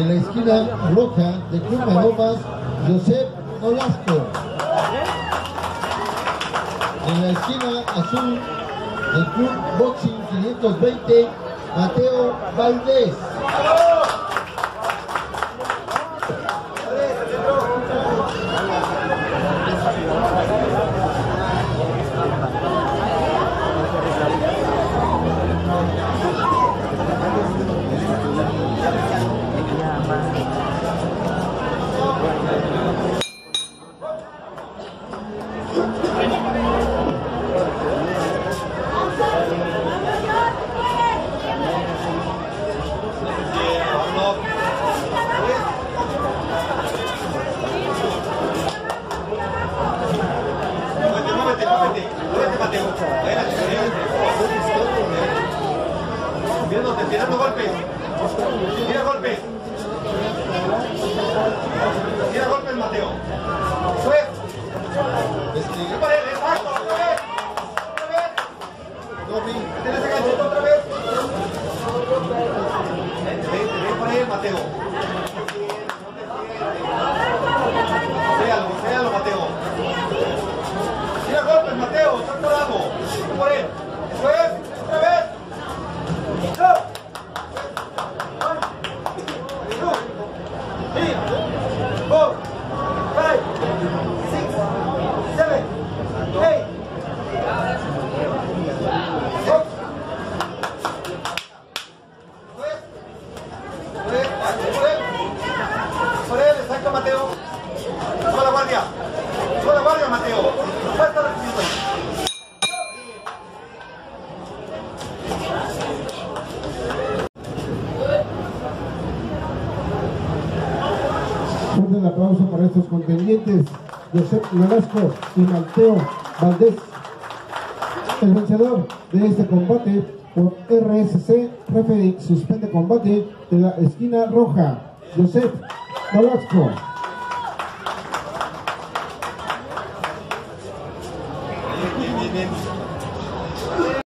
En la esquina roja de Club Maromas, Josep Nolasco. En la esquina azul del Club Boxing 520, Mateo Valdés. Tirando golpes. Tira golpes. Tira golpes, Mateo. Sube. Exacto. Otra vez. Tienes ese ganchito otra vez. Ven por ahí, Mateo. Séalo, Mateo. Tira golpes, Mateo. Está colado. Por él. Eso es. Otra vez. ¡No! 4, 5, 6, 7, 8. Por él, exacto, Mateo. Sube la guardia, Mateo. Suelta el piso. Fuerte el aplauso para estos contendientes, Josep Nolasco y Mateo Valdés. El vencedor de este combate por RSC, referee suspende combate de la esquina roja, Josep Nolasco.